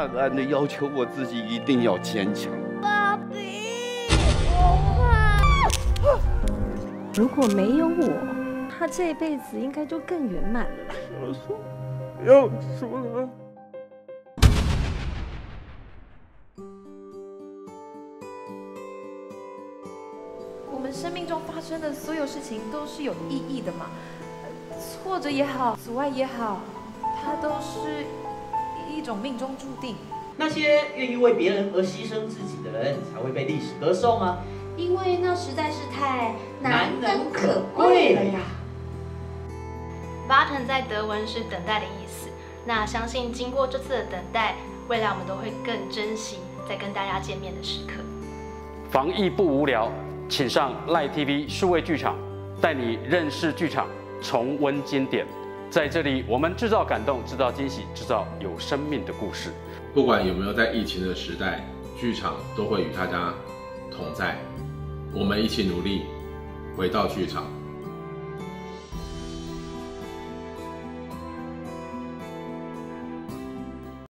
暗暗的要求我自己一定要坚强。 爸比，我怕。 如果没有我，他这一辈子应该就更圆满了。 要输了。 我们生命中发生的所有事情都是有意义的嘛，挫折也好，阻碍也好，它都是一种命中注定。 那些愿意为别人而牺牲自己的人，才会被历史歌颂吗？ 因为那实在是太难能可贵了呀。 Warten 在德文是等待的意思。那相信经过这次的等待，未来我们都会更珍惜再跟大家见面的时刻。 防疫不无聊，请上赖 TV 数位剧场，带你认识剧场，重温经典。在这里，我们制造感动，制造惊喜，制造有生命的故事。 不管有没有在疫情的时代，剧场都会与大家同在。我们一起努力，回到剧场。